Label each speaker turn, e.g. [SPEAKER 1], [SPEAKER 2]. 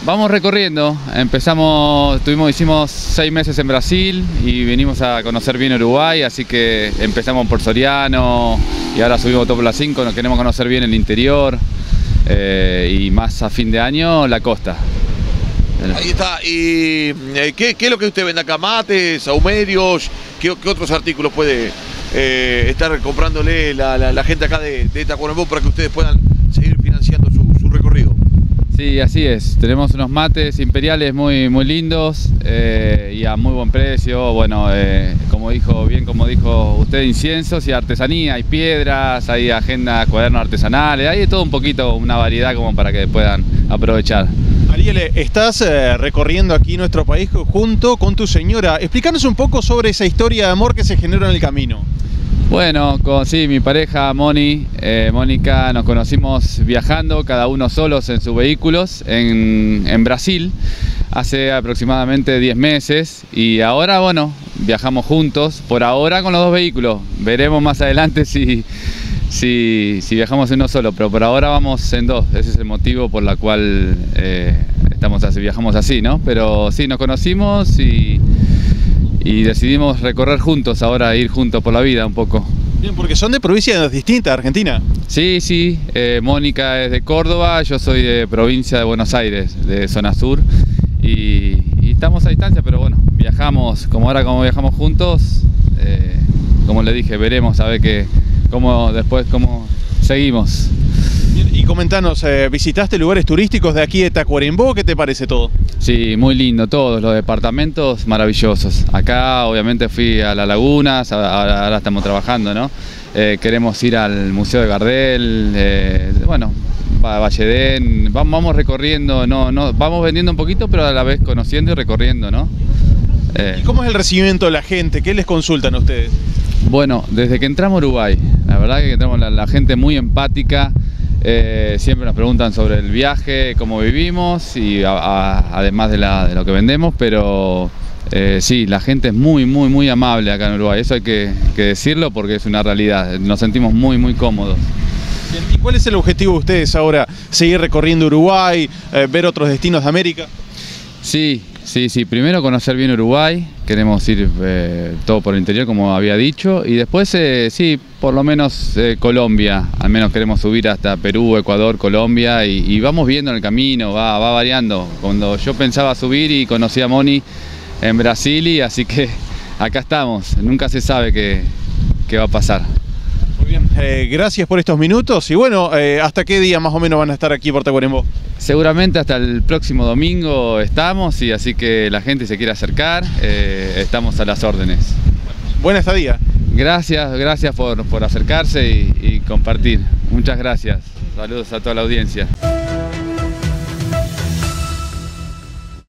[SPEAKER 1] Vamos recorriendo, hicimos 6 meses en Brasil y venimos a conocer bien Uruguay, así que empezamos por Soriano y ahora subimos todo por la 5, nos queremos conocer bien el interior y más a fin de año la costa.
[SPEAKER 2] Ahí está. ¿Y qué es lo que usted vende acá? ¿Mates, saumerios? ¿Qué otros artículos puede estar comprándole la gente acá de Tacuarembó para que ustedes puedan seguir financiando su recorrido?
[SPEAKER 1] Sí, así es. Tenemos unos mates imperiales muy lindos y a muy buen precio. Bueno, como dijo usted, inciensos y artesanía, hay piedras, hay agendas, cuadernos artesanales, hay de todo un poquito, una variedad como para que puedan aprovechar.
[SPEAKER 3] Ariel, estás recorriendo aquí nuestro país junto con tu señora. Explícanos un poco sobre esa historia de amor que se generó en el camino.
[SPEAKER 1] Bueno, sí, mi pareja Mónica, nos conocimos viajando, cada uno solos en sus vehículos en Brasil, hace aproximadamente 10 meses y ahora, bueno, viajamos juntos, por ahora con los 2 vehículos. Veremos más adelante si viajamos en uno solo, pero por ahora vamos en 2, ese es el motivo por el cual viajamos así, ¿no? Pero sí, nos conocimos y decidimos recorrer juntos, ahora ir juntos por la vida un poco.
[SPEAKER 3] Bien, porque son de provincias distintas, Argentina.
[SPEAKER 1] Sí, Mónica es de Córdoba, yo soy de provincia de Buenos Aires, de zona sur, y estamos a distancia, pero bueno, viajamos, como viajamos juntos, como le dije, veremos a ver cómo seguimos.
[SPEAKER 3] Bien, y comentanos, ¿visitaste lugares turísticos de aquí de Tacuarembó? ¿Qué te parece todo?
[SPEAKER 1] Sí, muy lindo, todos los departamentos maravillosos. Acá obviamente fui a las lagunas, ahora estamos trabajando, ¿no? Queremos ir al Museo de Gardel, bueno, Valledén, vamos recorriendo, vamos vendiendo un poquito, pero a la vez conociendo y recorriendo, ¿no?
[SPEAKER 3] ¿Y cómo es el recibimiento de la gente? ¿Qué les consultan a ustedes?
[SPEAKER 1] Bueno, desde que entramos a Uruguay, la verdad que entramos la gente muy empática. Siempre nos preguntan sobre el viaje, cómo vivimos y además de lo que vendemos, pero sí, la gente es muy amable acá en Uruguay, eso hay que decirlo porque es una realidad, nos sentimos muy cómodos.
[SPEAKER 3] ¿Y cuál es el objetivo de ustedes ahora? ¿Seguir recorriendo Uruguay, ver otros destinos de América?
[SPEAKER 1] Sí, primero conocer bien Uruguay, queremos ir todo por el interior como había dicho y después sí, por lo menos Colombia, al menos queremos subir hasta Perú, Ecuador, Colombia y vamos viendo en el camino, va variando. Cuando yo pensaba subir y conocí a Moni en Brasil y así que acá estamos, nunca se sabe qué va a pasar.
[SPEAKER 3] Muy bien, gracias por estos minutos y bueno, ¿hasta qué día más o menos van a estar aquí por Tacuarembó?
[SPEAKER 1] Seguramente hasta el próximo domingo estamos y así que la gente se quiere acercar, estamos a las órdenes.
[SPEAKER 3] Buena estadía.
[SPEAKER 1] Gracias por acercarse y compartir. Muchas gracias. Saludos a toda la audiencia.